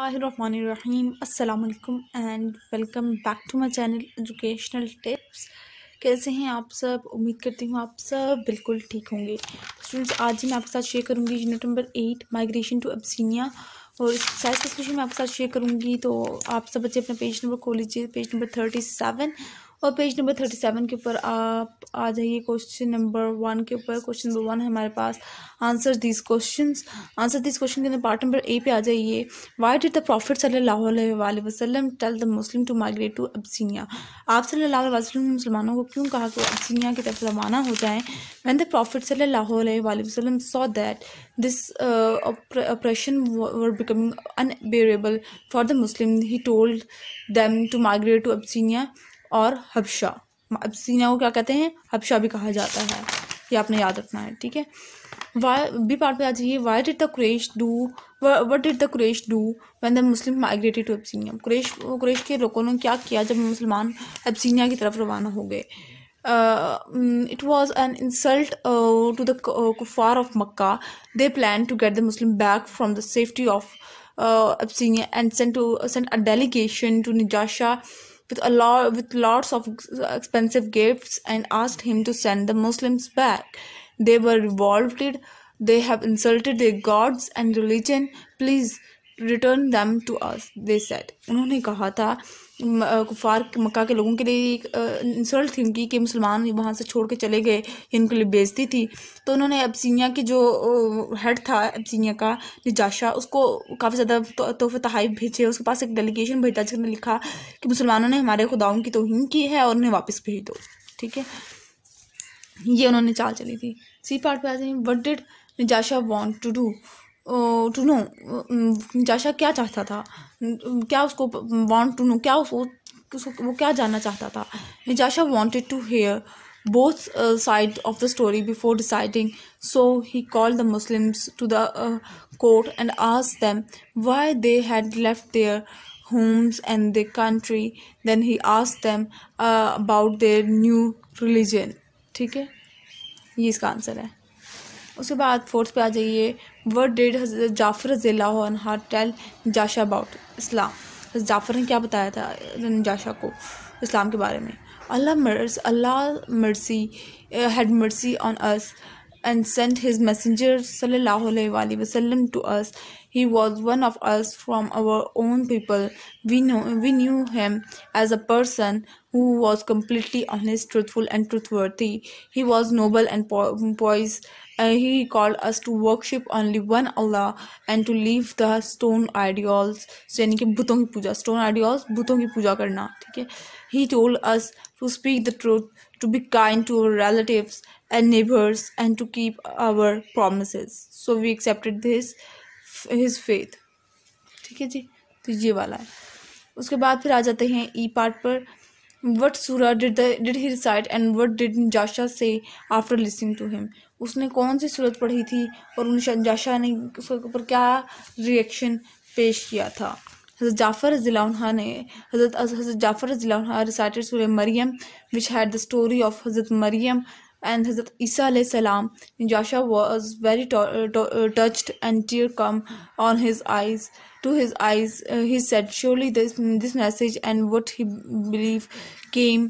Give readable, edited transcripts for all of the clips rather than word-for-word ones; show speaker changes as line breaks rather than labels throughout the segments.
बिस्मिल्लाहिर्रहमानिर्रहीम अस्सलामुअलैकुम and welcome back to my channel educational tips. कैसे हैं आप सब? उम्मीद करती हूँ आप सब बिल्कुल ठीक होंगे। स्टूडेंट्स, आज मैं आपके साथ शेयर करूँगी unit number 8 migration to Abyssinia और इस एक्सरसाइज का सोल्यूशन मैं आपके साथ शेयर करूँगी। तो आप सब बच्चे अपना पेज नंबर खोल लीजिए, पेज नंबर 37 और पेज नंबर 37 के ऊपर आप आ जाइए क्वेश्चन नंबर 1 के ऊपर। क्वेश्चन नंबर 1 है हमारे पास आंसर दिस क्वेश्चन के अंदर पार्ट नंबर ए पे आ जाइए। वाई डिड द प्रॉफिट सल्लल्लाहु अलैहि वसल्लम tell the Muslim to migrate to Abyssinia? आप सल्लल्लाहु अलैहि वसल्लम ने मुसलमानों को क्यों कहा कि अबिसिनिया की तरफ रवाना हो जाएं? व्हेन द प्रॉफिट सल्लल्लाहु अलैहि वसल्लम saw that this oppression were becoming unbearable for the Muslim, he told them to migrate to Abyssinia और हबशा। अबिसिनिया को क्या कहते हैं? हबशा भी कहा जाता है, ये आपने याद रखना है, ठीक है। वाई बी पार्ट पे आ जाइए। Why did the Quraysh do what did the Quraysh do when the Muslim migrated to Abyssinia? Quraysh के लोगों ने क्या किया जब मुसलमान अबिसिनिया की तरफ रवाना हो गए? It was an insult to the kuffar of Makkah. They planned to get the Muslim back from the safety of Abyssinia and sent a delegation to Najasha with lots of expensive gifts and asked him to send the Muslims back. They were revolted. They have insulted their gods and religion. Please return them to us, they said. उन्होंने कहा था कुफार मक्का के लोगों के लिए एक insult थी उनकी कि मुसलमान वहाँ से छोड़ के चले गए, इनके लिए बेइज्जती थी। तो उन्होंने अबिसिनिया की जो हेड था अबिसिनिया का निजाशा, उसको काफ़ी ज़्यादा तोहफे तहाइफ भेजे। उसके पास एक डेलीगेशन भेजा जिसने लिखा कि मुसलमानों ने हमारे खुदाओं की तौहीन की है और उन्हें वापस भेज दो, ठीक है। ये उन्होंने चाल चली थी। सी पार्ट पे आ जाए। What did Najashi want to do to know? Najashi क्या चाहता था? क्या उसको वांट टू नो, क्या वो क्या जानना चाहता था? Najashi wanted to hear both sides of the story before deciding, so he called the Muslims to the court and asked them why they had left their homes and their country. Then he asked them about their new religion, ठीक है, ये इसका answer है। उसके बाद fourth पे आ जाइए। व्हाट डिड हज़रत जाफ़र रज़ियल्लाहु अन्हु टेल निजाशा अबाउट इस्लाम? हज़रत जाफ़र ने क्या बताया था निजाशा को इस्लाम के बारे में? Allah mercy had mercy on us and sent his messenger sallallahu alaihi wasallam to us. He was one of us from our own people. We knew him as a person who was completely honest, truthful and truthworthy. He was noble and poised. He called us to worship only one Allah and to leave the stone idols, यानी कि बुतों की पूजा, stone idols बुतों की पूजा करना, ठीक है। He told us to speak the truth, to be kind to our relatives and neighbors and to keep our promises. So we accepted his faith, ठीक है जी। तो ये वाला है। उसके बाद फिर आ जाते हैं ई पार्ट पर। What surah did he recite and what did Najasha say after listening to him? उसने कौन सी सूरत पढ़ी थी और निजाशा ने उसके ऊपर क्या रिएक्शन पेश किया था? हज़रत जाफ़र रज़ियल्लाहु अन्हु ने हज़रत जाफ़र रज़ियल्लाहु अन्हु recited सूरह Maryam which had the story of हज़रत Maryam and Hazrat Isa alayhi salam. Najasha was very touched and tear come on his eyes. To his eyes, he said, surely this message and what he believed came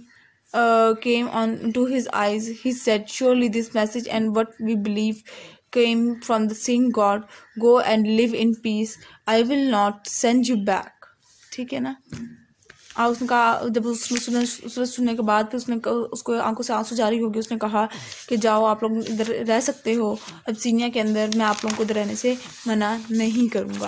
on to his eyes. He said, surely this message and what we believe came from the same God. Go and live in peace. I will not send you back. ठीक है ना? उसने कहा, जब उसने सुनने के बाद फिर उसको आंखों से आंसू जारी हो गए। उसने कहा कि जाओ, आप लोग इधर रह सकते हो अबिसिनिया के अंदर, मैं आप लोगों को इधर रहने से मना नहीं करूँगा।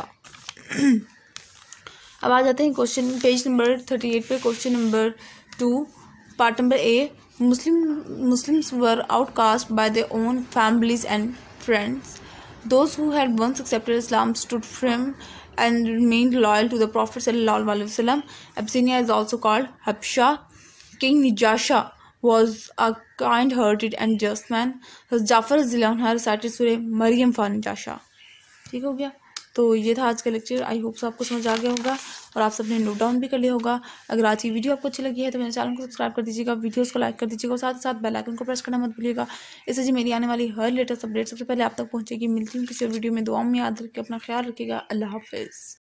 अब आ जाते हैं क्वेश्चन पेज नंबर 38 पे। Question number 2 part number A. Muslims were outcast by their own families and friends. Those who had once accepted Islam stood firm and remained loyal to the Prophet sallallahu alaihi wasallam. Abyssinia is also called Habsha. King Najasha was a kind-hearted and just man. Jafar rज़ियल्लाहु अन्हु recited सूरह Maryam for Najasha. ठीक हो गया। तो ये था आज का लेक्चर। आई होप आपको समझ आ गया होगा और आप सबने नोट डाउन भी कर लिया होगा। अगर आज की वीडियो आपको अच्छी लगी है तो मेरे चैनल को सब्सक्राइब कर दीजिएगा, वीडियोस को लाइक कर दीजिएगा और साथ ही साथ बेल आइकन को प्रेस करना मत भूलिएगा। इससे जी मेरी आने वाली हर लेटेस्ट अपडेट सबसे पहले आप तक पहुंचेगी। मिलती हूँ किसी वीडियो में। दुआओं में याद रखिए, अपना ख्याल रखिएगा। अल्लाह हाफिज़।